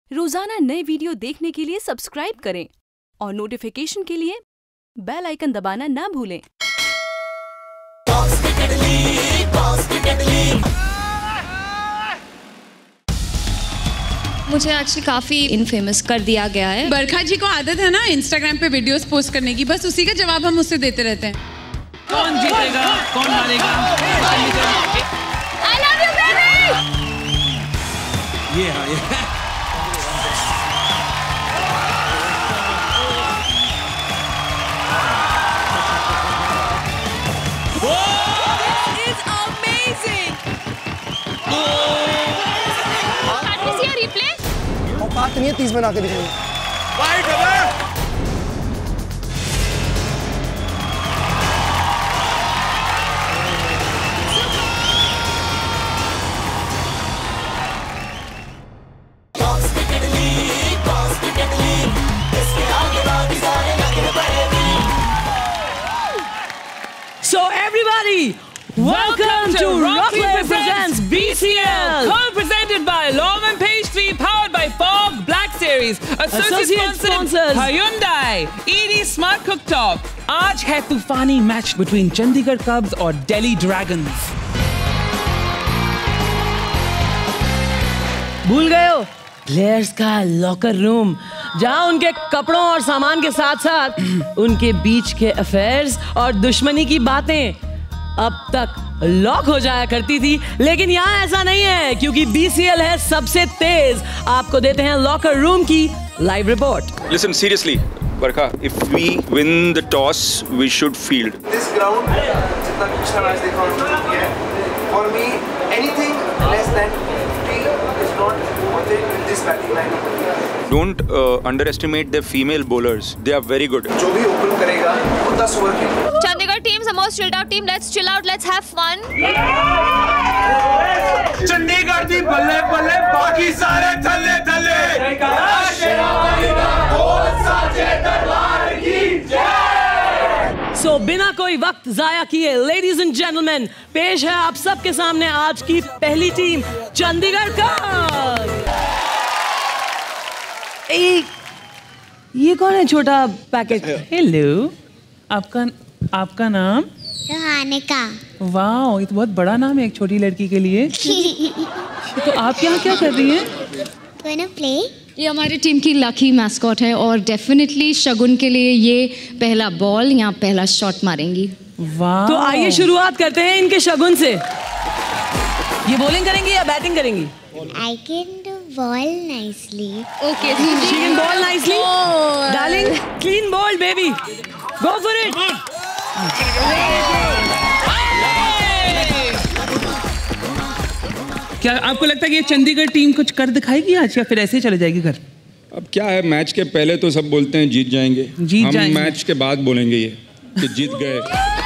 रोजाना नए वीडियो देखने के लिए सब्सक्राइब करें और नोटिफिकेशन के लिए बेल आइकन दबाना ना भूलें। मुझे एक्चुअली काफ़ी इनफेमस कर दिया गया है। बरखा जी को आदत है ना इंस्टाग्राम पे वीडियोस पोस्ट करने की, बस उसी का जवाब हम उससे देते रहते हैं। कौन जीतेगा, कौन हारेगा? I love you, baby! ये हाँ ये बात नहीं है 30 बना के दिखाएंगे। So everybody, welcome to Rocky presents BCL, co-presented by Lawman Pastry, powered by Fog Black Series, associate sponsors Hyundai, ED Smart Cooktop. आज है तूफानी मैच बिटवीन चंडीगढ़ कब्स और दिल्ली ड्रैगन्स। भूल गए हो प्लेयर्स का लॉकर रूम, जहां उनके कपड़ों और सामान के साथ साथ उनके बीच के अफेयर्स और दुश्मनी की बातें अब तक लॉक हो जाया करती थी, लेकिन यहाँ ऐसा नहीं है क्योंकि BCL है सबसे तेज। आपको देते हैं लॉकर रूम की live report. Listen seriously, Barkha, if we win the toss, we should field. This ground, जितना पिछला मैच देखा उन्होंने है, for me anything less than 50 is not worth it with this batting line. Don't underestimate the female bowlers. They are very good. जो भी open करेगा उतना over खेलेगा। Chandigarh team is the most chilled out team. Let's chill out. Let's have fun. Chandigarh दी बल्ले बल्ले, बाकी सारे थल्ले थल्ले। सो बिना कोई वक्त जाया किए लेडीज एंड जेंटलमैन, पेश है आप सबके सामने आज की पहली टीम चंडीगढ़ का। ये कौन है छोटा पैकेट? हेलो, आपका नाम? रोहानिका। वाह, ये तो बहुत बड़ा नाम है एक छोटी लड़की के लिए। तो आप यहाँ क्या कर रही हैं? Wanna play? ये हमारी टीम की लकी मैस्कॉट है और डेफिनेटली शगुन के लिए ये पहला बॉल यहाँ पहला शॉट मारेंगी। वाह, तो आइए शुरुआत करते हैं इनके शगुन से। ये बॉलिंग करेंगी या बैटिंग करेंगी? I can do ball nicely. Okay, She can ball nicely. Darling, clean ball, baby. Go for it. क्या आपको लगता है कि ये चंडीगढ़ टीम कुछ कर दिखाएगी आज या फिर ऐसे ही चले जाएगी घर? अब क्या है, मैच के पहले तो सब बोलते हैं जीत जाएंगे, हम मैच के बाद बोलेंगे ये कि जीत गए।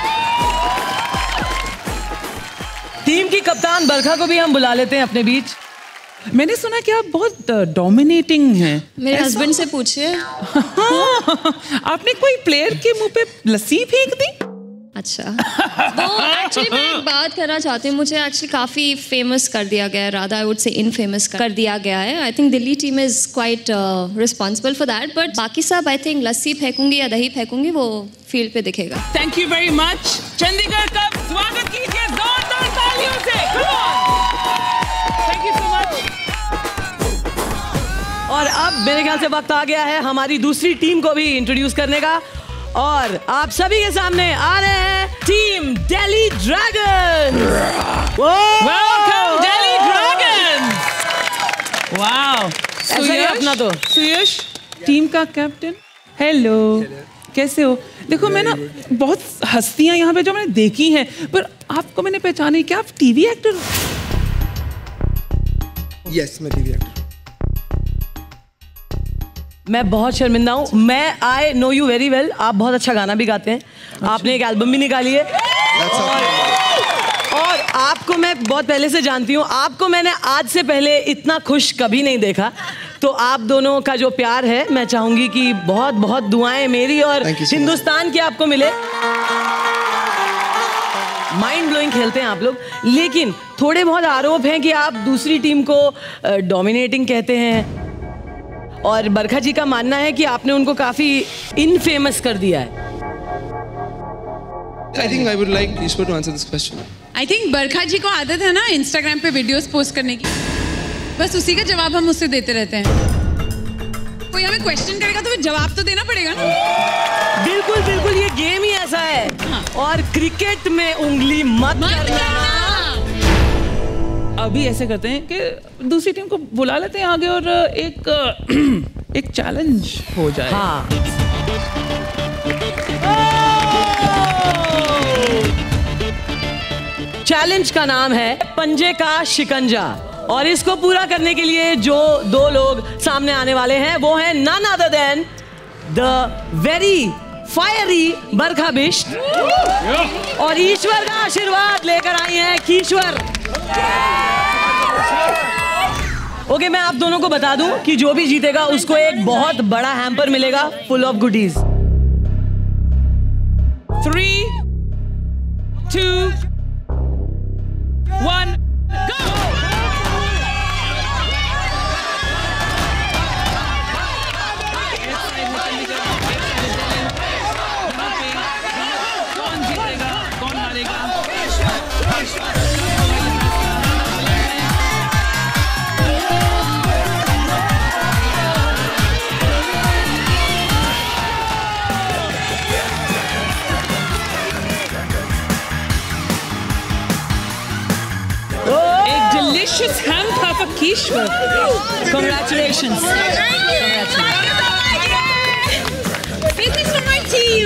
टीम की कप्तान बरखा को भी हम बुला लेते हैं अपने बीच। मैंने सुना कि आप बहुत डोमिनेटिंग हैं। मेरे हस्बैंड से पूछिए। आपने कोई प्लेयर के मुंह पे लस्सी फेंक दी? अच्छा, तो एक्चुअली मैं एक बात करना चाहती हूँ। मुझे एक्चुअली काफ़ी फेमस कर दिया गया है, Radha I would say infamous कर दिया गया है। I think Delhi team is quite responsible for that, but बाकी सब आई थिंक लस्सी फेंकूंगी या दही फेंकूंगी वो फील्ड पे दिखेगा। Thank you very much. Chandigarh का स्वागत कीजिए जोरदार तालियों से। Thank you so much. और अब मेरे ख्याल से वक्त आ गया है हमारी दूसरी टीम को भी इंट्रोड्यूस करने का, और आप सभी के सामने आ रहे हैं team Delhi Dragons. Welcome Delhi Dragons. Wow, ऐसा ही अपना तो सुयश टीम का कैप्टन। हेलो, कैसे हो? देखो मैं ना बहुत हस्तियां यहाँ पे जो मैंने देखी हैं, पर आपको मैंने पहचानी। क्या आप टीवी एक्टर? यस, मैं टीवी एक्टर। मैं बहुत शर्मिंदा हूँ। मैं I know you very well. आप बहुत अच्छा गाना भी गाते हैं। आपने एक एल्बम भी निकाली है और आपको मैं बहुत पहले से जानती हूँ। आपको मैंने आज से पहले इतना खुश कभी नहीं देखा। तो आप दोनों का जो प्यार है, मैं चाहूंगी कि बहुत बहुत दुआएं मेरी और हिंदुस्तान की आपको मिले। माइंड ब्लोइंग खेलते हैं आप लोग, लेकिन थोड़े बहुत आरोप हैं कि आप दूसरी टीम को डोमिनेटिंग कहते हैं। और बरखा जी का मानना है कि आपने उनको काफी इनफेमस कर दिया है। I think I would like Ishwar to answer this question. I think बरखा जी को आदत है ना इंस्टाग्राम पे वीडियोस पोस्ट करने की, बस उसी का जवाब हम उससे देते रहते हैं। कोई हमें क्वेश्चन करेगा तो फिर जवाब तो देना पड़ेगा ना। बिल्कुल बिल्कुल, ये गेम ही ऐसा है। हाँ। और क्रिकेट में उंगली मत करना। अभी ऐसे करते हैं कि दूसरी टीम को बुला लेते हैं आगे और एक चैलेंज हो जाए। हाँ। चैलेंज का नाम है पंजे का शिकंजा और इसको पूरा करने के लिए जो दो लोग सामने आने वाले हैं वो हैं none other than the very fiery बरखा बिष्ट और ईश्वर का आशीर्वाद लेकर आई हैं कीश्वर। ओके, मैं आप दोनों को बता दूं कि जो भी जीतेगा उसको एक बहुत बड़ा हैम्पर मिलेगा फुल ऑफ गुडीज। 3, 2, 1, go! कौन जीतेगा, कौन हारेगा? Delicious ham था for कीश्वर। Congratulations. This is for my team.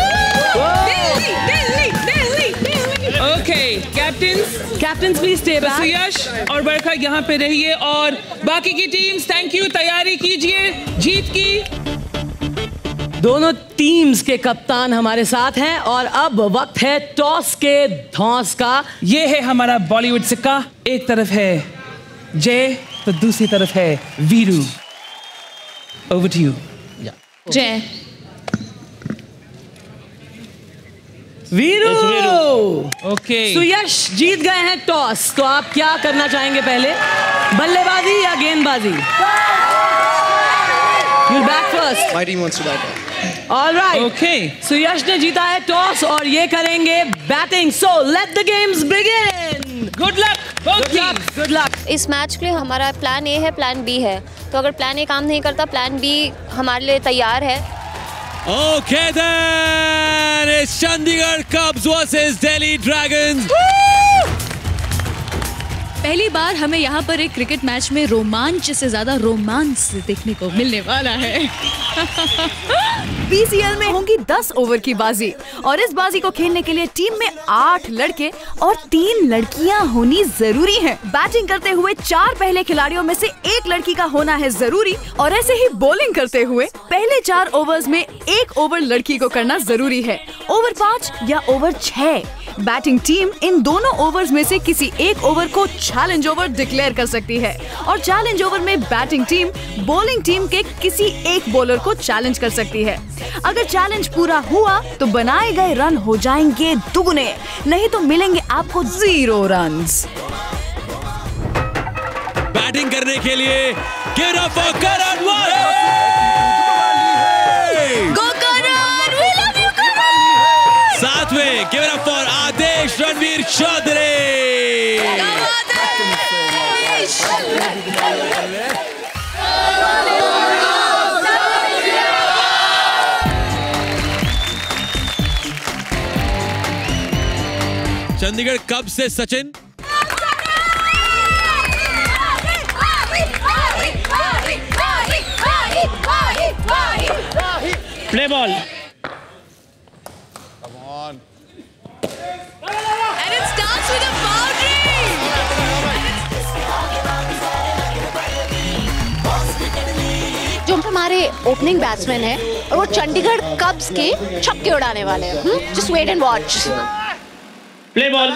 Okay, captains please stay back. सुयश और बरखा यहाँ पे रहिए और बाकी की टीम्स थैंक यू, तैयारी कीजिए जीत की। दोनों टीम्स के कप्तान हमारे साथ हैं और अब वक्त है टॉस के धौंस का। ये है हमारा बॉलीवुड सिक्का, एक तरफ है जय तो दूसरी तरफ है वीरू। Over to you. जय। वीरू। ओके। सुयश जीत गए हैं टॉस, तो आप क्या करना चाहेंगे पहले, बल्लेबाजी या गेंदबाजी? You're back first. My team wants to bat. All right. Okay. सुयश ने जीता है टॉस और ये करेंगे batting. So let the games begin. Good luck. Good luck. इस मैच के लिए हमारा प्लान ए है, प्लान बी है, तो अगर प्लान ए काम नहीं करता प्लान बी हमारे लिए तैयार है। Okay then, it's Chandigarh Cubs versus Delhi Dragons. पहली बार हमें यहाँ पर एक क्रिकेट मैच में रोमांच से ज्यादा रोमांस देखने को मिलने वाला है। PCL में होंगी 10 ओवर की बाजी और इस बाजी को खेलने के लिए टीम में 8 लड़के और 3 लड़कियां होनी जरूरी हैं। बैटिंग करते हुए 4 पहले खिलाड़ियों में से 1 लड़की का होना है जरूरी और ऐसे ही बॉलिंग करते हुए पहले 4 ओवर्स में 1 ओवर लड़की को करना जरूरी है। ओवर 5 या ओवर 6 बैटिंग टीम इन दोनों ओवर्स में से किसी एक ओवर को चैलेंज ओवर डिक्लेयर कर सकती है और चैलेंज ओवर में बैटिंग टीम बॉलिंग टीम के किसी एक बॉलर को चैलेंज कर सकती है। अगर चैलेंज पूरा हुआ तो बनाए गए रन हो जाएंगे दुगने, नहीं तो मिलेंगे आपको 0 रन्स। बैटिंग करने के लिए give it up for Karan Wahe! Go Karan! We love you Karan! साथ में give it up for आदेश रणवीर चौधरी! चंडीगढ़ कब से Sachin play ball And it starts with a boundary. जो हमारे ओपनिंग बैट्समैन है और वो चंडीगढ़ कब्स के छक्के उड़ाने वाले हैं। Just wait and watch. Play ball.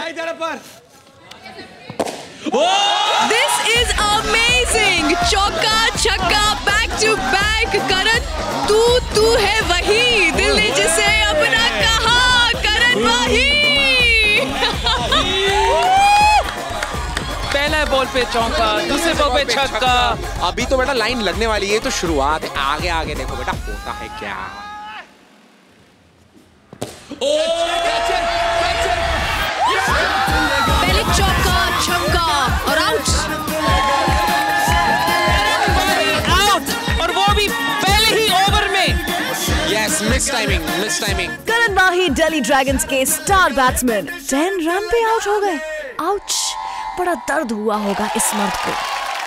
This is amazing. चौका छक्का बैक टू बैक। करण तू है वही, दिल ने जिसे अपना कहा, करण वही। पहला बॉल पे चौका, दूसरे बॉल पे छक्का। अभी तो बेटा लाइन लगने वाली है, तो शुरुआत है। आगे आगे देखो बेटा होता है क्या। पहले चौका, छक्का और आउट। और वो भी पहले ही ओवर में। Yes, miss timing. Karan Mahi Delhi Dragons के स्टार बैट्समैन 10 रन पे आउट हो गए। आउच, बड़ा दर्द हुआ होगा इस मर्द को।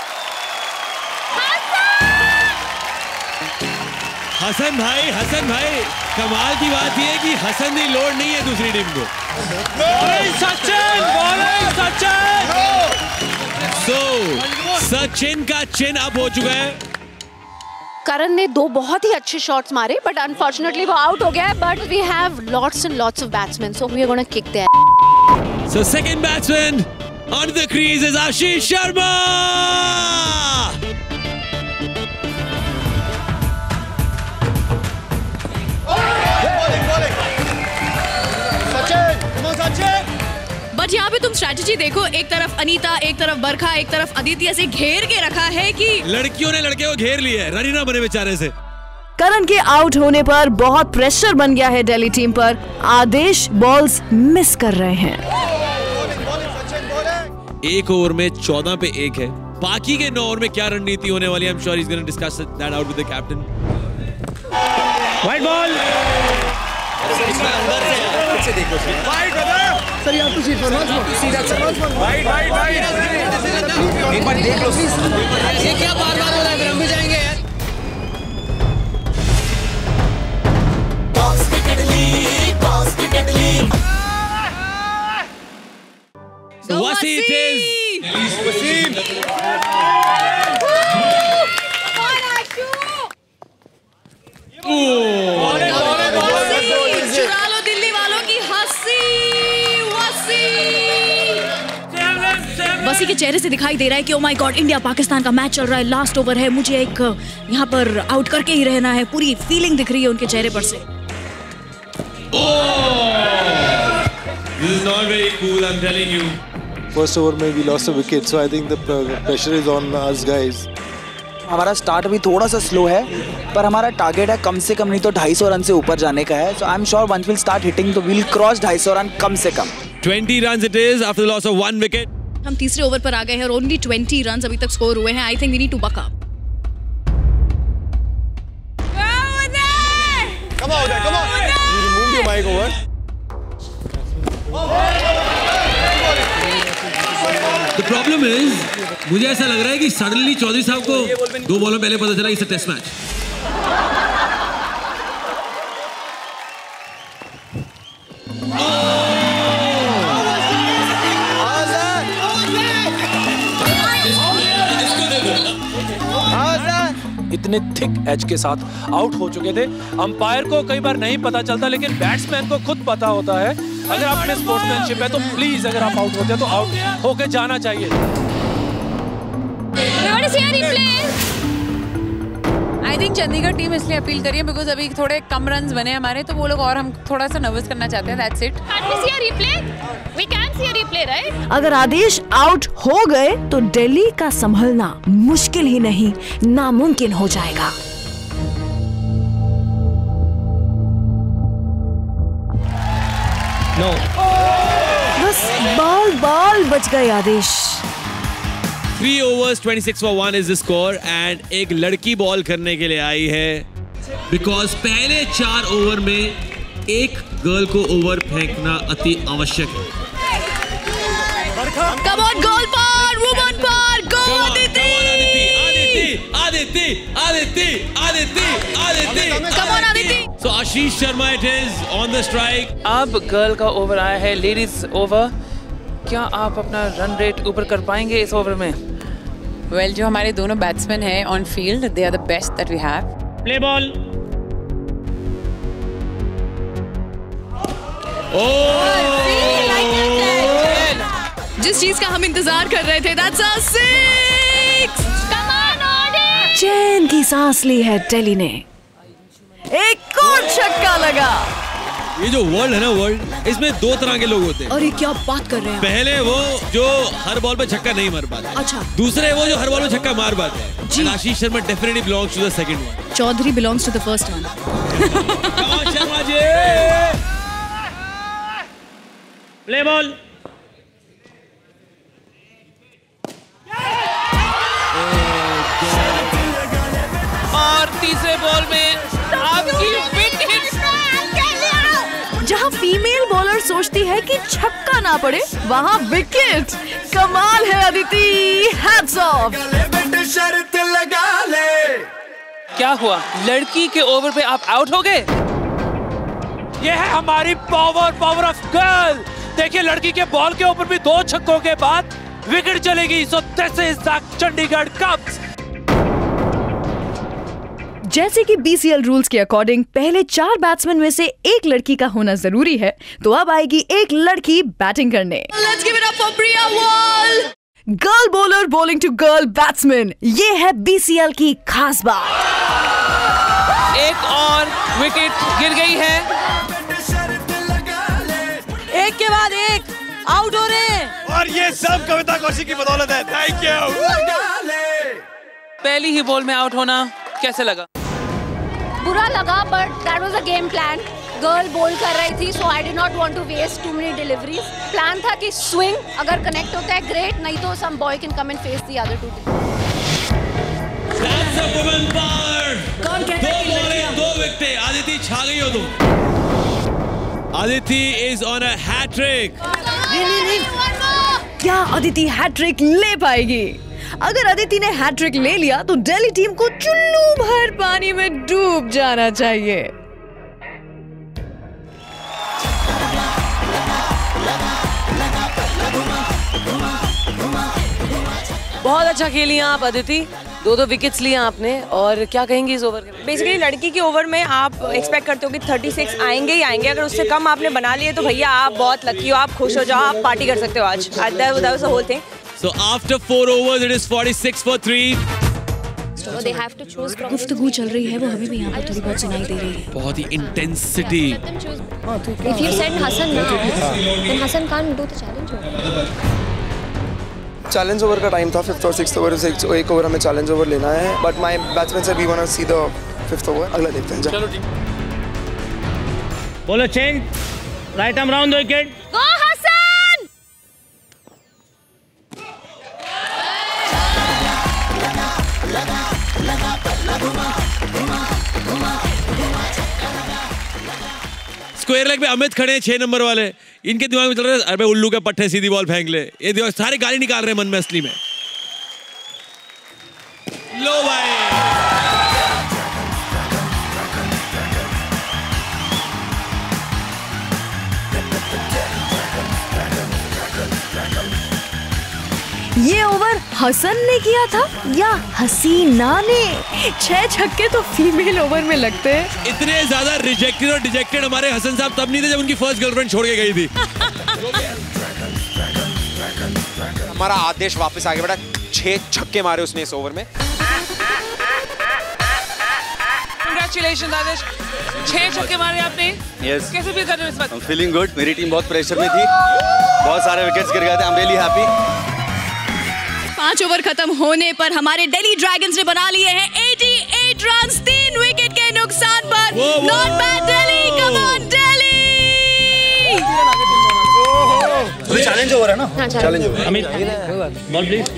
हसन भाई, कमाल की बात यह है कि हसन की लोड नहीं है दूसरी टीम को। सचिन का चिन अप हो चुका है। करण ने 2 बहुत ही अच्छे शॉट्स मारे, बट अनफॉर्चुनेटली वो आउट हो गया। But we have lots and lots of batsman, so we are gonna kick there. So second batsman on the crease is Ashish Sharma. बट यहाँ पे तुम स्ट्रैटेजी देखो, एक तरफ अनीता, एक तरफ बरखा, एक तरफ अदिति ऐसे घेर के रखा है कि लड़कियों ने लड़के को घेर लिया है, रनी ना बने बेचारे से। करण के आउट होने पर बहुत प्रेशर बन गया है दिल्ली टीम पर। आदेश बॉल्स मिस कर रहे हैं। 1 ओवर में 14 पे 1 है। बाकी के 9 ओवर में क्या रणनीति होने वाली है? I'm sure he's going to discuss that out with the captain. White ball. Sir, you have to see for once more. See that, sir? White. एक बार देख लो। ये क्या बार-बार हो रहा है? फिर हम भी जाएंगे यार। Wasi it is. Wasim. चुरा लो दिल्ली वालों की हंसी। वसी के चेहरे से दिखाई दे रहा है कि oh my god, India Pakistan का मैच चल रहा है, लास्ट ओवर है, मुझे एक यहाँ पर आउट करके ही रहना है। पूरी फीलिंग दिख रही है उनके चेहरे पर से। This is not very cool, I'm telling you. First over में we lost a wicket, so I think the pressure is on us guys. हमारा स्टार्ट भी थोड़ा सा स्लो है, पर हमारा टारगेट है कम से कम नहीं तो 250 रन से ऊपर जाने का है। So I'm sure once we'll start hitting, तो we'll cross 250 रन कम से कम। 20 runs it is after the loss of 1 wicket. हम तीसरे ओवर पर आ गए हैं और ओनली 20 रन अभी तक स्कोर हुए हैं। I think we need to buck up. Come on. You removed your mic over. The problem is, मुझे ऐसा लग रहा है कि सडनली चौधरी साहब को 2 बॉलों पहले पता चला इसे टेस्ट मैच। इतने थिक एज के साथ आउट हो चुके थे। अंपायर को कई बार नहीं पता चलता, लेकिन बैट्समैन को खुद पता होता है। अगर आप में स्पोर्ट्समैनशिप है तो प्लीज अगर आप आउट होते हैं तो आउट होके जाना चाहिए। आई थिंक चंडीगढ़ टीम इसलिए अपील करी है बिकॉज अभी थोड़े कम रन्स बने हमारे, तो वो लोग और हम थोड़ा सा नर्वस करना चाहते हैं। That's it. अगर आदेश आउट हो गए तो दिल्ली का संभलना मुश्किल ही नहीं, नामुमकिन हो जाएगा। No. बस बॉल बच गए आदेश। 3 overs 26 for 1 is the score and एक लड़की बॉल करने के लिए आई है because पहले 4 ओवर में एक गर्ल को ओवर फेंकना अति आवश्यक है। Come on, goal par, woman par, go Aditi! Come on, Aditi! So Ashish Sharma it is on the strike. अब गर्ल का ओवर आया है, लेडीज ओवर। क्या आप अपना रन रेट ऊपर कर पाएंगे इस ओवर में? वेल, जो हमारे दोनों बैट्समैन हैं on field, they are the best that we have. Play ball. जिस चीज का हम इंतजार कर रहे थे, that's a 6! चैन की सांस ली है दिल्ली ने। एक और छक्का लगा। ये जो वर्ल्ड है ना, वर्ल्ड, इसमें दो तरह के लोग होते हैं। अरे क्या बात कर रहे हैं? पहले वो जो हर बॉल पे छक्का नहीं मार पाते। अच्छा। दूसरे वो जो हर बॉल पे छक्का मार पाते हैं। जी। Ashish Sharma definitely belongs to the second one. Chaudhary belongs to the first one. Sharma ji. Play ball. और तीसरे बॉल में आपकी विकेट। जहां फीमेल बॉलर सोचती है कि छक्का ना पड़े, वहां विकेट। कमाल है अदिति, हैट्स ऑफ। शर्त लगा ले। क्या हुआ? लड़की के ओवर पे आप आउट हो गए? ये है हमारी पावर ऑफ गर्ल। देखिए लड़की के बॉल के ऊपर भी 2 छक्कों के बाद विकेट चलेगी। So this is the Chandigarh cups. जैसे कि BCL रूल्स के अकॉर्डिंग पहले 4 बैट्समैन में से एक लड़की का होना जरूरी है, तो अब आएगी एक लड़की बैटिंग करने। Let's give it up for Priya Wall। Girl bowler bowling to girl batsman, ये है BCL की खास बात। एक और विकेट गिर गई है। एक के बाद एक आउट हो रहे हैं। और ये सब कविता कौशिक की बदौलत है। Thank you. पहली ही बॉल में आउट होना कैसे लगा? बुरा लगा, but that was a game plan. Girl bowl कर रही थी, so I did not want to waste too many deliveries. Plan था कि स्विंग अगर कनेक्ट होता है ग्रेट, नहीं तो some boy can come and face the other two. That's a woman power। कौन कहता है? 2 विकेट। आदिति छा गई हो तुम। Aditi is on a hattrick. क्या आदिति हैट्रिक ले पाएगी? अगर अदिति ने हैट्रिक ले लिया तो दिल्ली टीम को चुल्लू भर पानी में डूब जाना चाहिए। बहुत अच्छा खेली आप अदिति, 2 विकेट्स लिए आपने। और क्या कहेंगे इस ओवर के? बेसिकली लड़की के ओवर में आप एक्सपेक्ट करते हो कि 36 आएंगे ही आएंगे। अगर उससे कम आपने बना लिए तो भैया आप बहुत लकी हो, आप खुश हो जाओ, आप पार्टी कर सकते हो आज। That was the whole thing. So after 4 overs, it is 46 for 3. So they have to choose from. गुफ्तगू चल रही है, वो हमें भी यहाँ पर थोड़ी बहुत सुनाई दे रही है। बहुत ही intensity. If you said Hassan now, then Hassan can't do the challenge. Challenge over का टाइम था 5th और 6th ओवर से। एक ओवर हमें चैलेंज ओवर लेना है, बट माय बैट्समैन से we want to see the 5th over. अगला देखते हैं। चलो ठीक। बोलो change. Right arm round wicket. Go Hassan! Square leg पे अमित खड़े हैं 6 नंबर वाले। इनके दिमाग में चल रहा है अरे उल्लू के पट्टे सीधी बॉल फेंक ले। ये दिमाग सारे गाली निकाल रहे हैं मन में असली में। लो भाई। ये ओवर हसन ने किया था या हसीना ने? 6 छक्के तो फीमेल ओवर में लगते हैं। इतने ज्यादा रिजेक्टेड और डिजेक्टेड हमारे हसन साहब तब नहीं थे जब उनकी फर्स्ट गर्लफ्रेंड छोड़ के गई थी। हमारा आदेश वापस आ गया बेटा। 6 छक्के मारे उसने इस ओवर में। Congratulations आदेश, 6 छक्के मारे आपने। Yes. कैसे फील कर रहे हो इस वक्त? I'm feeling good. मेरी टीम बहुत प्रेशर में थी, बहुत सारे विकेट्स गिर गए थे। I'm really happy. 5 ओवर खत्म होने पर हमारे दिल्ली ड्रैगन्स ने बना लिए हैं 88 रन 3 विकेट के नुकसान पर। Not bad Delhi, come on Delhi. तो चैलेंज ओवर है ना? हाँ, challenge over. Amit ball please.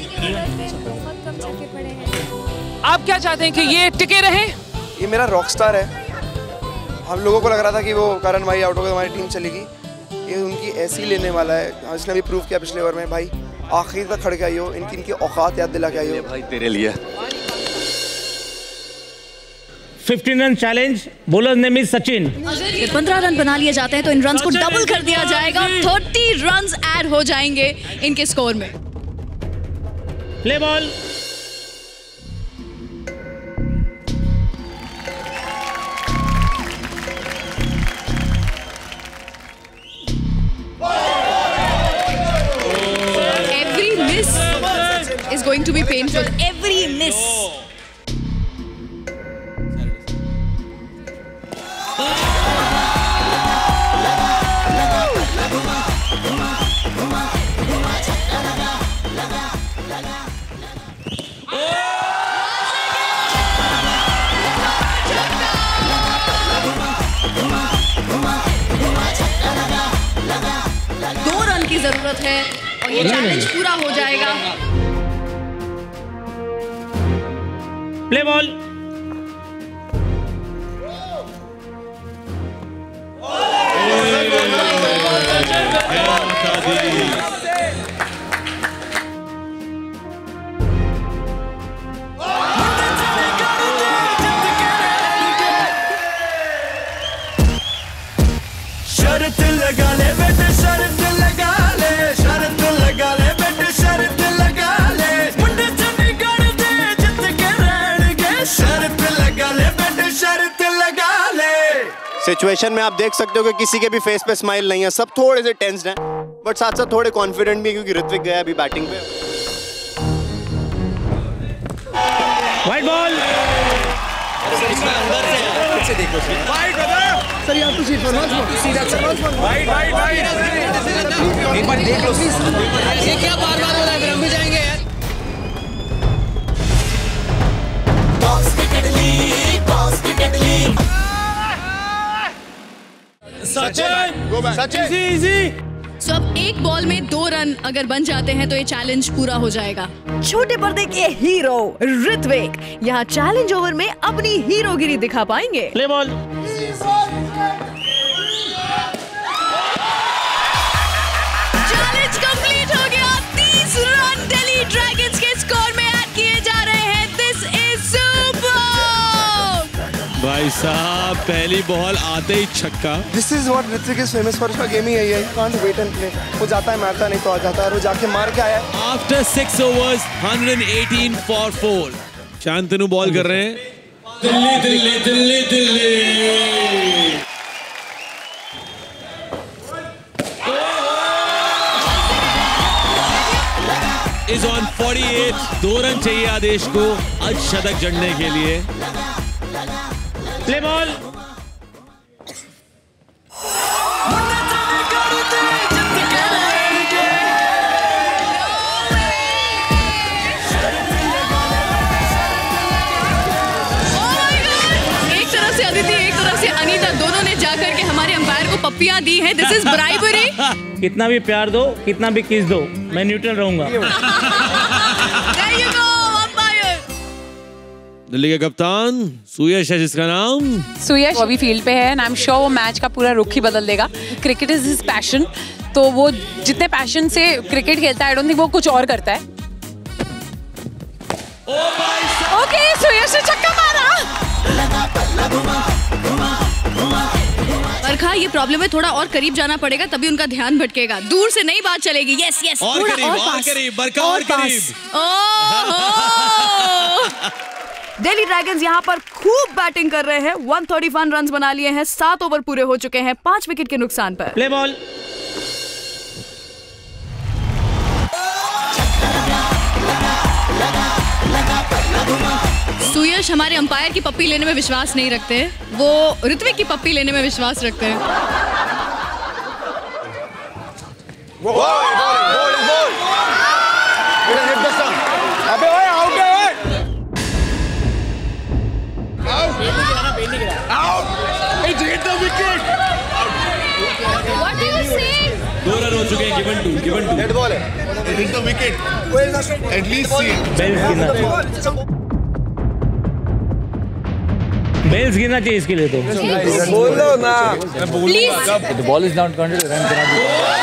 आप क्या चाहते हैं कि ये टिके रहे? ये मेरा रॉकस्टार है। हम लोगों को लग रहा था कि वो करण भाई आउट हो गए, हमारी टीम चलेगी। ये उनकी ऐसी लेने वाला है। इसने भी प्रूव किया पिछले ओवर में। भाई आखिर तक खड़ के आई हो, इनकी औकात याद दिला के आई हो। भाई तेरे लिए 15 run challenge. Bowler name is Sachin. 15 run बना लिए जाते हैं तो इन रन्स को डबल कर दिया जाएगा। 30 रन्स ऐड हो जाएंगे इनके स्कोर में। Play ball. Every miss is going to be painful. Every miss. जरूरत है और ये चैलेंज पूरा हो जाएगा। Play ball. शर्त लगा ले बेटे, शर्त लगा ले, शर्त लगा ले बेटे, शर्त लगा ले, मुंडे चंडीगढ़ दे जित के रहणगे, शर्त लगा ले बेटे, शर्त लगा ले। सिचुएशन में आप देख सकते हो कि किसी के भी फेस पे स्माइल नहीं है, सब थोड़े से टेंस्ड हैं, बट साथ साथ थोड़े कॉन्फिडेंट भी, क्योंकि ऋत्विक गया अभी बैटिंग पे। Wide ball. सर यहाँ तो सीट वाइड वाइड वाइड, एक बार देख लो। ये क्या बार-बार हो रहा है, फिर हम भी जाएंगे यार। सचिन इजी। सो अब एक बॉल में 2 रन अगर बन जाते हैं तो ये चैलेंज पूरा हो जाएगा। छोटे पर्दे के हीरो ऋत्विक यहाँ चैलेंज ओवर में अपनी हीरोगिरी दिखा पाएंगे। Play ball. चैलेंज कंप्लीट हो गया। 30 रन दिल्ली ड्रैगन्स के स्कोर में ऐड किए जा रहे हैं। This is super. भाई साहब पहली बॉल आते ही छक्का। This is what Ritwik is famous for. उसका गेम ही यही है, कांट वेट एंड प्ले। वो जाता है मारता नहीं तो आ जाता है, वो जाके मार के आया है। After 6 overs 118 for 4। Shantanu bowl कर रहे हैं। Delhi Delhi Delhi Delhi. Is on 48। 2 run चाहिए आदेश को अर्धशतक जड़ने के लिए। Play ball. एक तरफ से अदिति, एक तरफ से अनीता, दोनों ने जाकर के हमारे अंपायर को पप्पियां दी हैं। This is bribery. कितना भी प्यार दो, कितना भी किस दो, मैं न्यूट्रल रहूंगा। दिल्ली के कप्तान सुयश है जिसका नाम। सुयश अभी फील्ड पे है एंड आई एम श्योर वो मैच का पूरा रुख ही बदल देगा। क्रिकेट इज हिज पैशन, तो वो जितने पैशन से क्रिकेट खेलता है आई डोंट थिंक वो कुछ और करता है। ओके, सुयश ने छक्का मारा। बरखा, ये प्रॉब्लम है, थोड़ा और करीब जाना पड़ेगा तभी उनका ध्यान भटकेगा। दूर से नहीं बात चलेगी। यस यस, और करीब, बरखा और करीब। दिल्ली ड्रैगन्स यहाँ पर खूब बैटिंग कर रहे हैं। 131 रन बना लिए हैं। 7 ओवर पूरे हो चुके हैं 5 विकेट के नुकसान पर। Play ball. सुयश हमारे अंपायर की पप्पी लेने में विश्वास नहीं रखते, वो ऋत्विक की पप्पी लेने में विश्वास रखते हैं। दो रन हो चुके हैं। गिवन टू डेड बॉल है। It hit the wicket. At least see it. Bails गिरना चाहिए इसके लिए तो। बोलो ना। The ball is not counted. Run cannot be counted.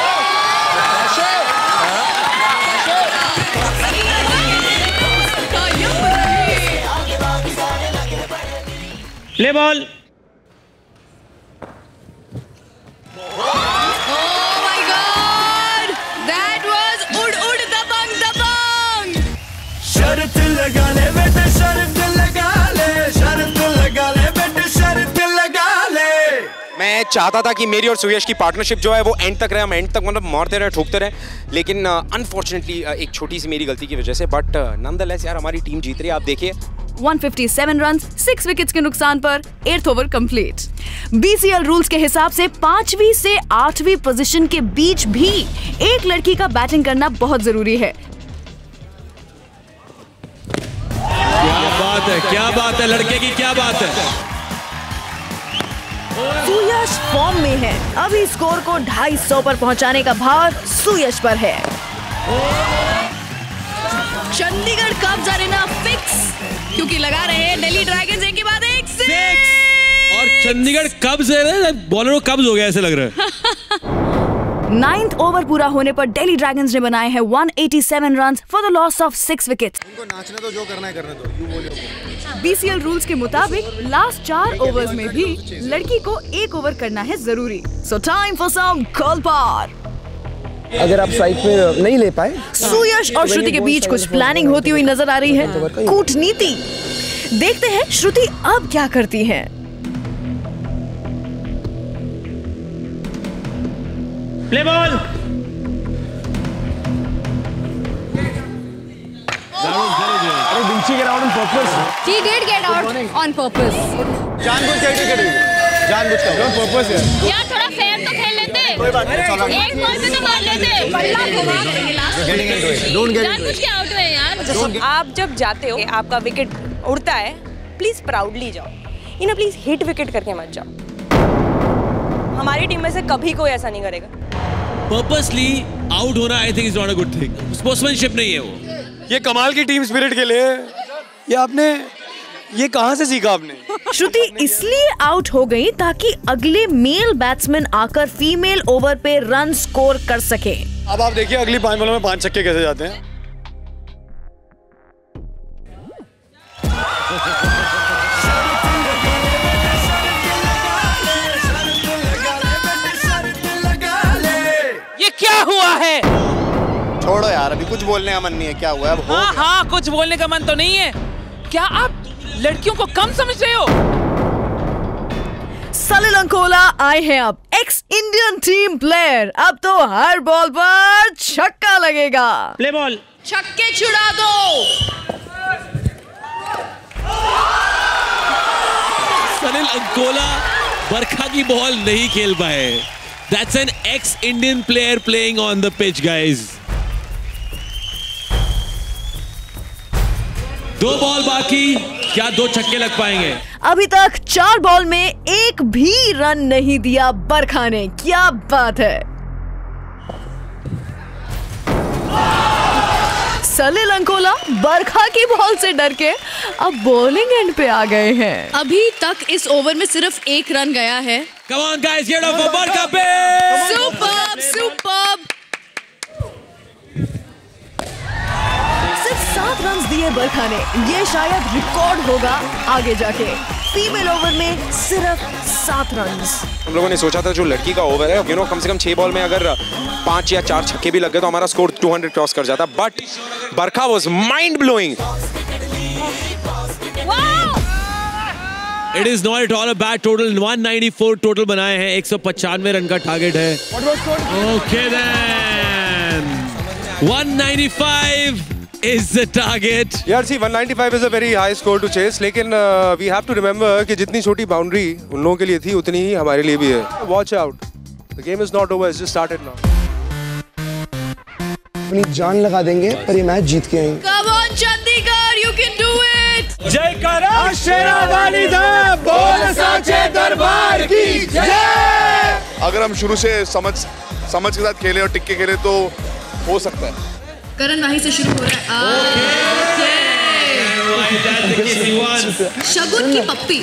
Play ball. शर्त लगा ले बेटे, शर्त लगा ले, शर्त लगा ले बेटे, शर्त लगा ले। मैं चाहता था कि मेरी और सुयश की पार्टनरशिप जो है वो एंड तक रहे, हम एंड तक मतलब मारते रहे, ठोकते रहे, लेकिन अनफॉर्चुनेटली एक छोटी सी मेरी गलती की वजह से, बट नॉनदलेस यार हमारी टीम जीत रही है। आप देखिए 157 रन 6 विकेट्स के नुकसान पर 8th over complete. BCL rules के हिसाब से 5वीं से 8वीं पोजीशन के बीच भी एक लड़की का बैटिंग करना बहुत जरूरी है। क्या बात है, क्या बात है, लड़के की क्या बात है। सुयश फॉर्म में है। अभी स्कोर को 250 पर पहुंचाने का भार सुयश पर है। चंडीगढ़ कब्स अरेना फिक्स, क्योंकि लगा रहे हैं दिल्ली ड्रैगन्स एक के बाद एक सिक्स। और चंडीगढ़ कब्स है, बॉलर को कब्ज हो गया ऐसे लग रहा है। 9th ओवर पूरा होने पर दिल्ली ड्रैगन्स ने बनाए हैं 187 runs for the loss of 6 wickets. उनको नाचने दो, जो करना है करने दो, यूं बोलिए। बीसीएल रूल्स के मुताबिक लास्ट 4 ओवर्स में भी लड़की को 1 ओवर करना है जरूरी। So time for some call पार। अगर आप स्ट्राइक पे नहीं ले पाए, सुयश और श्रुति के बीच कुछ प्लानिंग होती हुई नजर आ रही है, कूटनीति। देखते हैं श्रुति अब क्या करती है। Play ball. अरे विंची get out on purpose. He did get out on purpose. जानबूझ के विकेट हुई, जानबूझ के ऑन पर्पस है। यार थोड़ा फेयर तो खेल लेते। कोई बात नहीं, चलो। एक बॉल पे तो मार लेते। बल्ला घुमा देंगे last. Getting into it. Don't get into जानबूझ it. के आउट हुए यार। आप जब जाते हो, आपका विकेट उड़ता है, प्लीज प्राउडली जाओ। ये ना प्लीज हिट विकेट करके मत जाओ। हमारी टीम में से कभी कोई ऐसा नहीं करेगा। पर्पसली आउट होना I think is not a good thing. Sportsmanship नहीं है वो। ये कमाल की टीम स्पिरिट के लिए ये आपने ये कहां से सीखा आपने? श्रुति इसलिए आउट हो गई ताकि अगले मेल बैट्समैन आकर फीमेल ओवर पे रन स्कोर कर सके। अब आप देखिए अगली 5 बॉलों में 5 छक्के कैसे जाते हैं। ये क्या हुआ है? छोड़ो यार, अभी कुछ बोलने का मन नहीं है। क्या हुआ है अब? हाँ हाँ, कुछ बोलने का मन तो नहीं है। क्या आप लड़कियों को कम समझ रहे हो? सलिल अंकोला आए हैं अब, एक्स इंडियन टीम प्लेयर। अब तो हर बॉल पर छक्का लगेगा। Play ball. छक्के छुड़ा दो। सलिल अंकोला बरखा की बॉल नहीं खेल पाए। That's an ex-Indian player playing on the pitch, guys. 2 ball बाकी, क्या 2 छक्के लग पाएंगे? अभी तक 4 बॉल में एक भी रन नहीं दिया बरखा ने। क्या बात है। सलिल अंकोला बरखा की बॉल से डर के अब बॉलिंग एंड पे आ गए हैं। अभी तक इस ओवर में सिर्फ 1 रन गया है। Come on guys, get off for Barkha पे! Superb, superb! सिर्फ 7 रन दिए बरखा ने। ये शायद रिकॉर्ड होगा आगे जाके। फीमेल ओवर में सिर्फ 7 रन। हम लोगों ने सोचा था जो लड़की का ओवर है, कम से कम 6 बॉल में अगर 5 या 4 छक्के भी लग गए तो हमारा स्कोर 200 क्रॉस कर जाता। But Barkha was mind blowing. It is not at all a bad total. 194 total बनाए हैं, 195 रन का टारगेट है। Okay then, 195 is the target. यार सी 195 is a very high score to chase, लेकिन we have to remember कि जितनी छोटी boundary उन लोगों के लिए थी उतनी ही हमारे लिए भी है। Watch out, the game is not over, it's just started now. अपनी जान लगा देंगे पर ये मैच जीत के आएंगे। Come on Chandigarh, you can do it. जयकारा शेरावाली दा, बोल साचे दरबार की जय। अगर हम शुरू से समझ के साथ खेले और टिक के खेले तो हो सकता है। करण वहीं से शुरू हो रहा है। शगुन की पप्पी।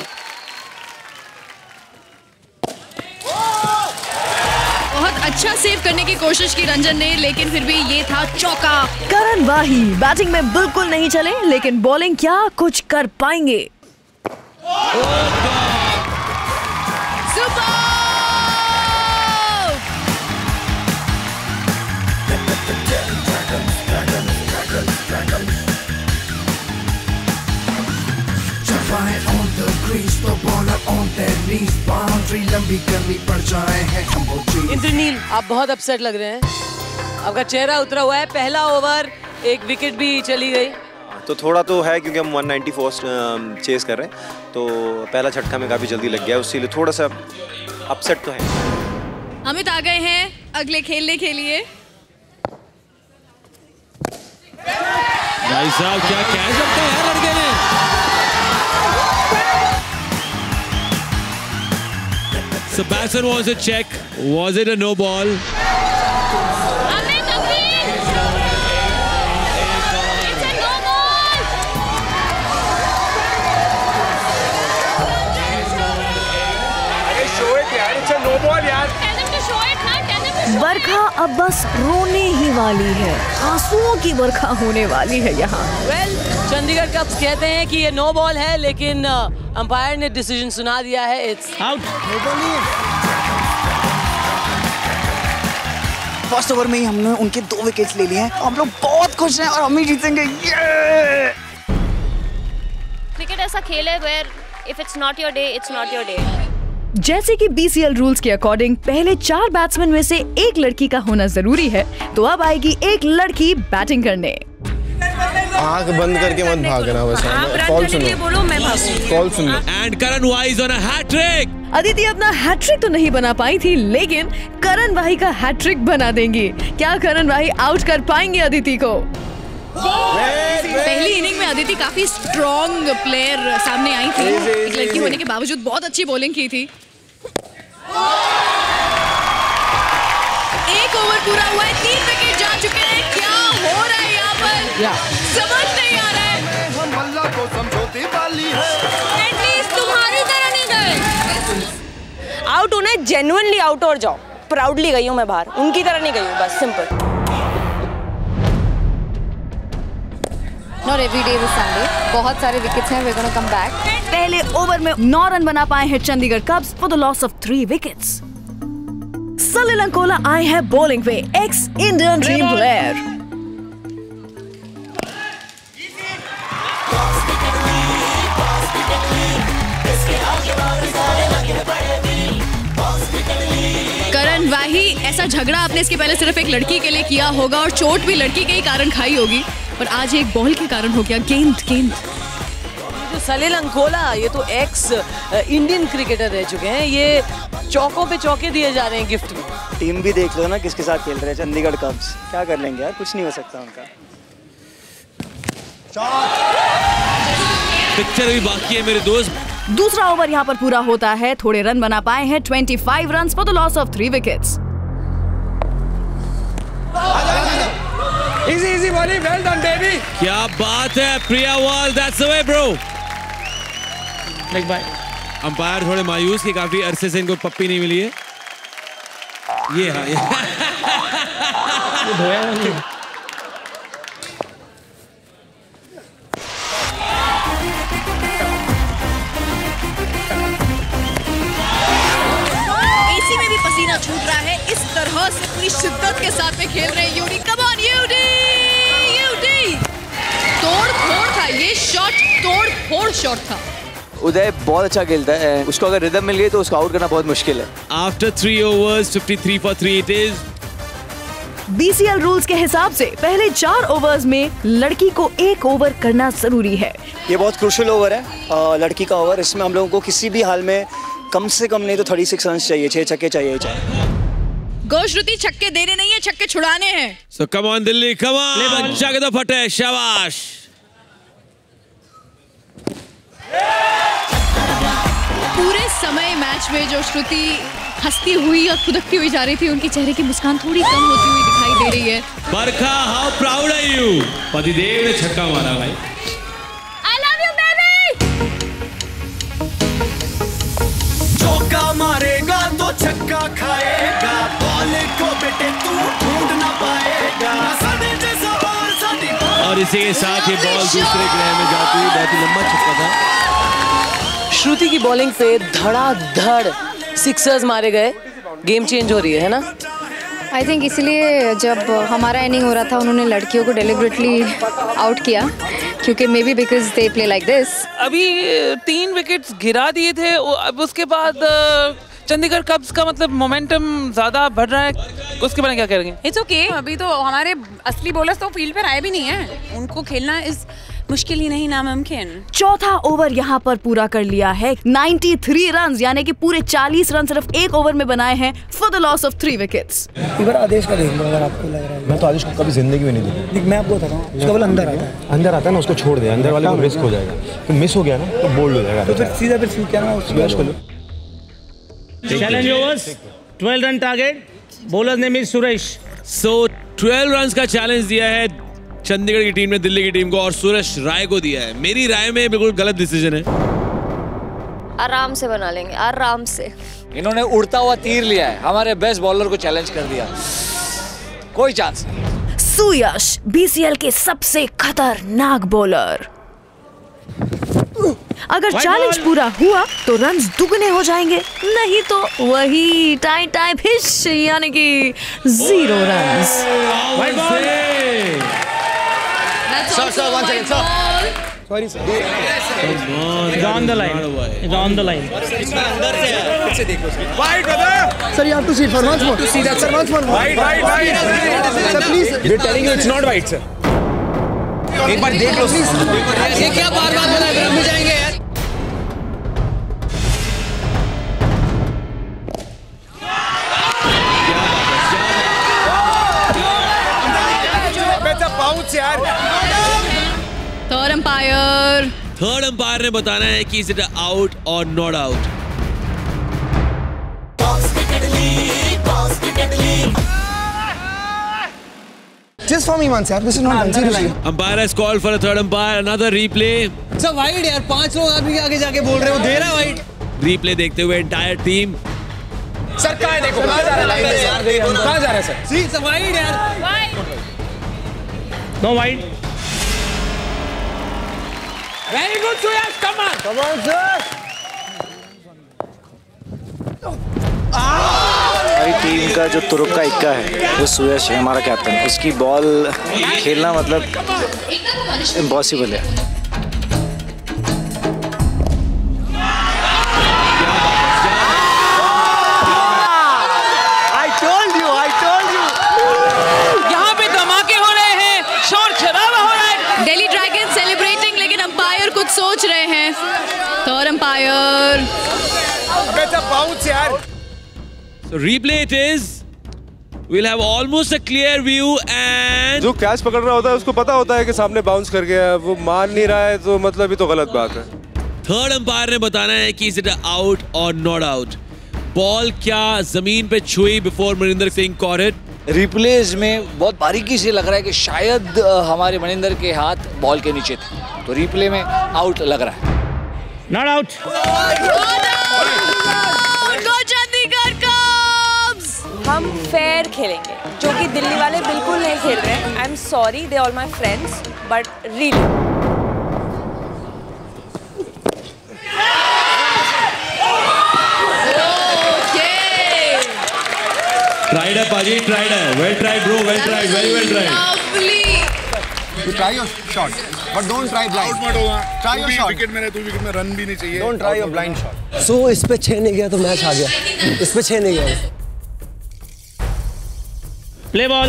बहुत अच्छा सेव करने की कोशिश की रंजन ने, लेकिन फिर भी ये था चौका। करण वाही बैटिंग में बिल्कुल नहीं चले, लेकिन बॉलिंग क्या कुछ कर पाएंगे। Super! on the crease, the baller on their knees, boundary लंबी करनी पड़ जाए हैं emojis। इंद्रनील, आप बहुत अपसेट लग रहे हैं। आपका चेहरा उतरा हुआ है। पहला ओवर, एक विकेट भी चली गई। तो थोड़ा तो है क्योंकि हम 194 चेस कर रहे हैं, तो पहला झटका में काफी जल्दी लग गया, उसके लिए थोड़ा सा अपसेट तो है। अमित आ गए हैं अगले खेलने के लिए। भाई साहब क्या कैच रखा है यार लड़के ने। So batsman wants to check, was it a no ball? बरखा अब बस रोने ही वाली है, आंसुओं की बरखा होने वाली है यहाँ। चंडीगढ़ कप्स कहते हैं कि ये नो बॉल है, लेकिन अंपायर ने डिसीजन सुना दिया है, इट्स आउट। फर्स्ट ओवर में ही हमने उनके 2 विकेट्स ले लिए हैं। हम लोग बहुत खुश हैं और हम ही जीतेंगे। क्रिकेट ऐसा खेल है where if it's not your day, it's not your day. जैसे कि BCL रूल्स के अकॉर्डिंग पहले 4 बैट्समैन में से एक लड़की का होना जरूरी है, तो अब आएगी एक लड़की बैटिंग करने। आंख बंद करके मत भागना, बस कॉल सुनो, बोलो मैं भागूं। कॉल सुनो। And Karan Wise on a hat trick. Aditi अपना हैट्रिक तो नहीं बना पाई थी, लेकिन करण भाई का हैट्रिक बना देंगी। क्या करण भाई आउट कर पाएंगे अदिति को? पहली इनिंग में अदिति काफी स्ट्रॉन्ग प्लेयर सामने आई थी, एक लड़की होने के बावजूद बहुत अच्छी बॉलिंग की थी। एक ओवर पूरा हुआ है, 3 विकेट जा चुके हैं। क्या हो रहा है यहाँ पर? समझ नहीं आ रहा है। एटलीस्ट तुम्हारी तरह नहीं गए। आउट होना है, जेन्युइनली आउट और जाओ। प्राउडली गई हूँ मैं बाहर, उनकी तरह नहीं गई हूँ, बस simple. Not every day is Sunday. बहुत सारे विकेट्स हैं, we're gonna come back. पहले ओवर में 9 रन बना पाए हैं Chandigarh Cubs for the loss of 3 wickets. Salil Ankola आए हैं बॉलिंग पे, ex Indian dream player. Karan Wahi, ऐसा झगड़ा आपने इसके पहले सिर्फ एक लड़की के लिए किया होगा और चोट भी लड़की के ही कारण खाई होगी, पर आज एक बॉल के कारण हो गया। गेंद जो सलिल अंकोला, ये तो एक्स इंडियन क्रिकेटर रह चुके हैं, ये चौकों पे चौके दिए जा रहे हैं गिफ्ट में। टीम भी देख लो ना किसके साथ खेल रहे हैं, चंडीगढ़ कप्स। क्या कर लेंगे यार, कुछ नहीं हो सकता उनका। पिक्चर भी बाकी है मेरे दोस्त। दूसरा ओवर यहाँ पर पूरा होता है, थोड़े रन बना पाए हैं, 25 run for the loss of 3 wickets. Easy bowling, well done baby. क्या बात है प्रिया वाल, that's the way bro. Umpire थोड़े मायूस कि काफी अरसे से इनको पप्पी नहीं मिली है। ये हाँ ये धोया नहीं। एसी में भी पसीना छूट रहा है, इस तरह से पूरी शिद्दत के साथ में खेल रहे हैं UD. Come on UD, UD. तोड़ फोड़ था ये शॉट, तोड़ फोड़ शॉट था। उदय बहुत अच्छा खेलता है, उसको अगर रिदम मिल गई तो उसको आउट करना बहुत मुश्किल है। After 3 overs, 53 for 3 it is. BCL rules के हिसाब से पहले 4 ओवर्स में लड़की को 1 ओवर करना जरूरी है। ये बहुत क्रूशियल ओवर है, लड़की का ओवर। इसमें हम लोगों को किसी भी हाल में कम से कम नहीं तो 36 रन चाहिए, 6 छक्के चाहिए। गोश्रुति छक्के देने नहीं है, छक्के छुड़ाने हैं। So come on Delhi, come on, जगदा फटे, शाबाश। पूरे समय मैच में जो श्रुति हंसती हुई और खुदकती हुई जा रही थी, उनके चेहरे की मुस्कान थोड़ी कम होती हुई दिखाई दे रही है। Barkha, how proud are you? पतिदेव ने छक्का मारा भाई। I love you baby। चौका मारेगा तो छक्का खाएगा, बॉल को बेटे तू ढूंढ ना पाएगा। और इसी के साथ ये बॉल दूसरे ग्रह में जाती है, बहुत ही लंबा छक्का था। श्रुति की बॉलिंग पे धड़ाधड़ सिक्सर्स मारे गए, गेम चेंज हो रही है ना? आई थिंक इसलिए जब हमारा इनिंग हो रहा था उन्होंने लड़कियों को डेलिबरेटली आउट किया, क्योंकि maybe because they play like this. अभी 3 विकेट्स गिरा दिए थे, अब उसके बाद चंडीगढ़ कप्स का मतलब मोमेंटम ज्यादा बढ़ रहा है, उसके बारे में क्या करेंगे? इट्स ओके, अभी तो हमारे असली बॉलर्स तो फील्ड पर आए भी नहीं है, उनको खेलना इस मुश्किल ही नहीं नामुमकिन। चौथा ओवर यहाँ पर पूरा कर लिया है, 93 रन, यानी कि पूरे 40 रन सिर्फ 1 ओवर में बनाए हैं for the loss of 3 wickets. एक बार आदेश का देख लो अगर आपको लग रहा है। मैं तो आदेश को कभी जिंदगी में नहीं देखा। मैं आपको बताता हूँ, उसका बॉल अंदर आता है। अंदर आता है ना, उसको छोड़ दे, अंदर वाले को रिस्क हो जाएगा, तो मिस हो गया ना तो बोल्ड हो जाएगा। तो फिर सीधा फिर क्या ना, उसको Challenge overs, 12 run target. Bowler's name is Suresh. So 12 runs का चैलेंज दिया है चंडीगढ़ की टीम ने दिल्ली की टीम को और सुरेश राय को दिया है। मेरी राय में बिल्कुल गलत डिसीजन है। आराम से बना लेंगे, आराम से। इन्होंने उड़ता हुआ तीर लिया है, हमारे बेस्ट बॉलर को चैलेंज कर दिया, कोई चांस नहीं। सुयश बीसीएल के सबसे खतरनाक बॉलर। अगर चैलेंज पूरा हुआ तो रन्स दुगने हो जाएंगे, नहीं तो वही टाई टाई फिश यानी कि 0 runs. Sir, 1 second, sir. Sorry, sir. It's on the line. It's on the line. Wide, brother. Sir, you have to see it for once more. To see that, sir, once more. Wide. Sir, please. We're telling you it's not wide, sir. एक बार देख लो please. ये क्या बार-बार बोला है, हम जाएंगे यार। बाउंस यार। थर्ड अंपायर ने बताना है कि इज इट आउट और not out. Just for me once, यार. This is not done. Seriously. Umpire has called for a third umpire. Another replay. Sir wide यार, 5 लोग अभी आगे जाके बोल रहे हो, दे रहा है वाइड। Replay देखते हुए entire team. सर कहाँ है देखो, कहाँ जा रहा है, कहाँ जा रहा है सर? सी सर वाइड यार। No wide. Very good, Suyash. Come on. Come on, sir. हमारी टीम का जो तुरुप का इक्का है, जो सुयश है हमारा कैप्टन, उसकी बॉल खेलना मतलब इम्पॉसिबल है। I told you. यहाँ पे धमाके हो रहे हैं, शोर शराबा हो रहा है। दिल्ली ड्रैगन सेलिब्रेटिंग, लेकिन अंपायर कुछ सोच रहे हैं। Third umpire. बाउंस यार। So replay it is. We'll have almost a clear view and जो कैच पकड़ रहा होता है उसको पता होता है कि सामने बाउंस कर गया है, वो मान नहीं रहा है तो मतलब ये तो गलत बात है। थर्ड अंपायर ने बताना है कि इज इट आउट और नॉट आउट। बॉल क्या जमीन पे छुई before Maninder Singh caught it? Replays में बहुत बारीकी से लग रहा है कि शायद हमारे मनिंदर के हाथ बॉल के नीचे थे, तो रिप्ले में आउट लग रहा है। Not out. हम फेयर खेलेंगे, जो कि दिल्ली वाले बिल्कुल नहीं खेल रहे हैं। I am sorry, they all my friends, but really Tried है पाजी, tried है, well tried bro, well tried, very well tried. You try your shot, but don't try blind. Out मत होगा। Try your shot. विकेट में रहे, 2 wicket में run भी नहीं चाहिए। Don't try your blind shot. सो इस पे 6 नहीं गया तो मैच आ गया, इस पे 6 नहीं गया। Play ball.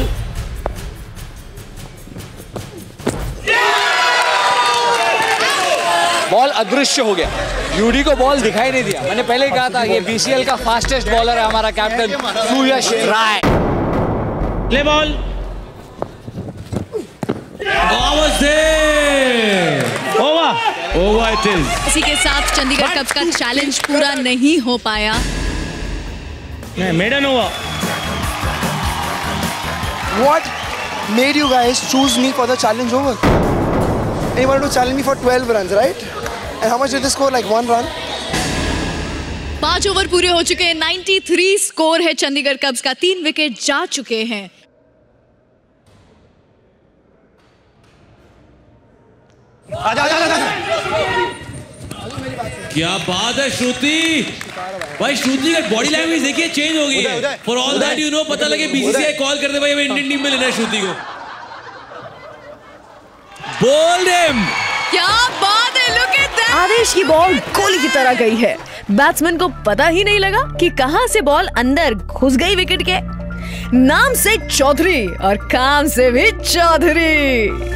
बॉल अदृश्य हो गया, यूडी को बॉल दिखाई नहीं दिया। मैंने पहले ही कहा था ये बीसीएल का फास्टेस्ट बॉलर है हमारा captain Suyash Rai. Play ball. Over it is. इसी के साथ चंडीगढ़ कप्स का चैलेंज पूरा नहीं हो पाया। नहीं, maiden over. What made you guys choose me for the challenge over? And you wanted to challenge me for 12 runs, right? And how much did they score? Like 1 run? 5 over पूरे हो चुके हैं, 93 score है Chandigarh cups का, 3 wicket जा चुके हैं। क्या बात है श्रुति भाई, श्रुति का बॉडी लैंग्वेज देखिए चेंज हो गई है। For all that you know, पता लगे बीसीसीआई कॉल करते भाई हमें इंडियन टीम में लेना है श्रुति को। Bowled him. क्या बात है, लुक एट दैट। आदेश की बॉल गोली की तरह गई है, बैट्समैन को पता ही नहीं लगा कि कहां से बॉल अंदर घुस गई विकेट के। नाम से चौधरी और काम से भी चौधरी।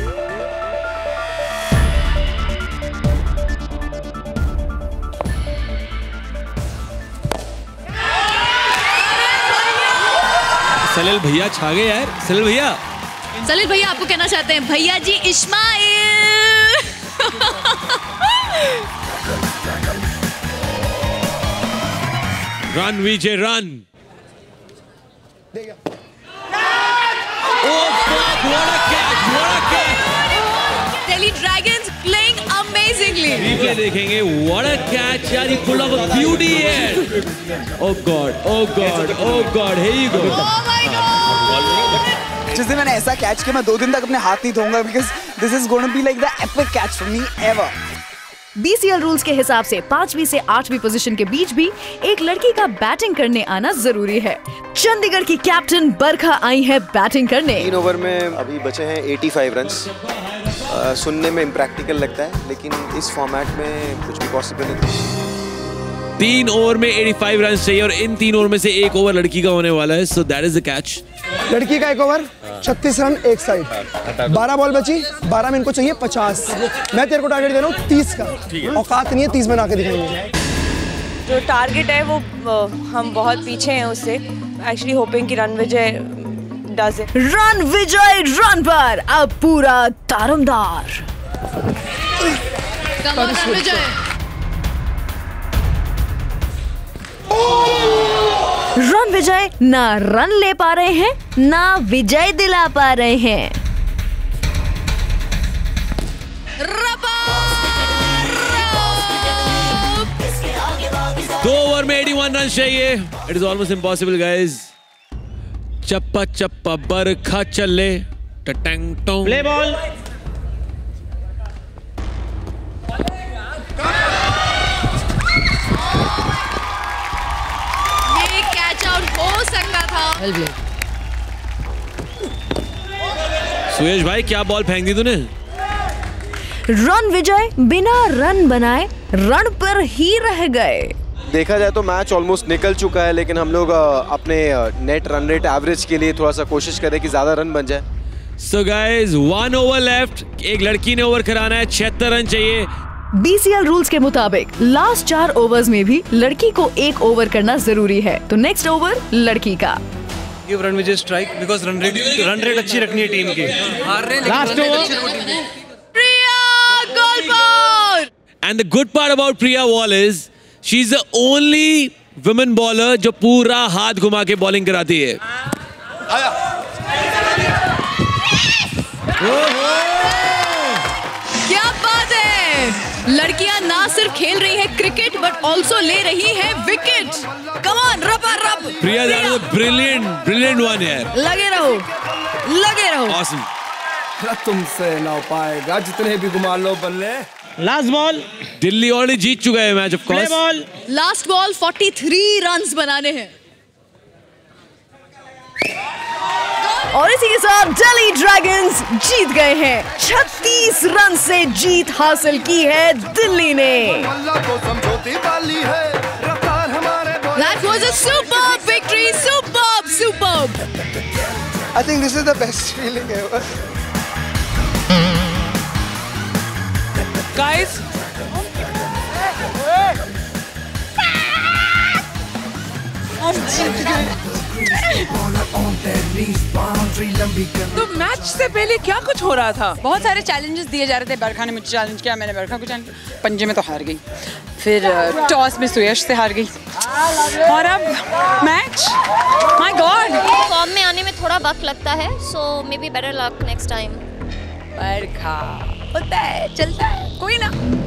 सलील भैया छा गए यार। सलील भैया आपको कहना चाहते हैं भैया जी Ismail. Run, Vijay, run. Oh, fuck, what a catch, what a catch. Delhi Dragons playing amazingly. Vijay देखेंगे, what a catch, यार, he pulled off a beauty here. Oh God, oh God, oh God, here you go. Oh my God. जिस दिन मैंने ऐसा catch किया मैं 2 दिन तक अपने हाथ नहीं धोऊंगा because this is going to be like the epic catch for me ever. BCL rules के हिसाब से 5वीं से 8वीं पोजीशन के बीच भी एक लड़की का बैटिंग करने आना जरूरी है। चंडीगढ़ की कैप्टन बरखा आई है बैटिंग करने। 3 ओवर में अभी बचे हैं 85 रन्स। सुनने में इम्प्रैक्टिकल लगता है लेकिन इस फॉर्मेट में कुछ भी पॉसिबल नहीं। 3 ओवर में 85 रन चाहिए और इन 3 ओवर में से 1 ओवर लड़की का होने वाला है, so that is the catch. लड़की का 1 ओवर 36 रन एक साइड, 12 बॉल बची, 12 में इनको चाहिए 50। मैं तेरे को टारगेट दे रहा हूँ 30 का, औकात नहीं है 30 में ना के दिखाएंगे। जो टारगेट है वो हम बहुत पीछे हैं उससे। एक्चुअली होपिंग कि Ranvijay does it. Ranvijay run पर अब पूरा तारमदार। विजय रन विजय ना रन ले पा रहे हैं ना विजय दिला पा रहे हैं। 2 ओवर में 81 रन चाहिए। It is almost impossible guys. चप्पा चप्पा बरखा चले टटंग टोंग। Play ball. ये कैच आउट हो सकता था। सुयश भाई क्या बॉल फेंक दी तूने? रन विजय बिना रन बनाए रन पर ही रह गए। देखा जाए तो मैच ऑलमोस्ट निकल चुका है लेकिन हम लोग अपने नेट रन रेट एवरेज के लिए थोड़ा सा कोशिश करें कि ज्यादा रन बन जाए। So guys, 1 over left. एक लड़की ने ओवर कराना है, 76 रन चाहिए। BCL रूल्स के मुताबिक लास्ट 4 ओवर्स में भी लड़की को 1 ओवर करना जरूरी है, तो नेक्स्ट ओवर लड़की का। Give Ranvijay strike because run rate अच्छी रखनी है टीम की। Last over. प्रिया गोलबॉल। And the good part about Priya Wall is she's the only women bowler जो पूरा हाथ घुमा के बॉलिंग कराती है। क्या बात है, लड़कियां ना सिर्फ खेल रही है क्रिकेट बट ऑल्सो ले रही है विकेट। कम ऑन रबा रब। Priya, that was a brilliant one यार। लगे रहो। Awesome. तुमसे ना हो पाएगा जितने भी घुमा लो बल्ले। Last ball. दिल्ली ऑलरेडी जीत चुका है match of course. Play ball. Last ball 43 runs बनाने हैं। और इसी के साथ दिल्ली ड्रैगन्स जीत गए हैं। 36 रन से जीत हासिल की है दिल्ली ने। That was a superb victory, superb. I think this is the best feeling ever. Guys, तो मैच से पहले क्या कुछ हो रहा था? बहुत सारे चैलेंजेस दिए जा रहे थे। बरखा ने मुझे चैलेंज किया, मैंने बरखा को चैलेंज किया। पंजे में तो हार गई, फिर टॉस में सुयश से हार गई और अब मैच। माय गॉड, फॉर्म में आने में थोड़ा वक्त लगता है, so maybe better luck next time. Barkha होता है, चलता है, कोई ना।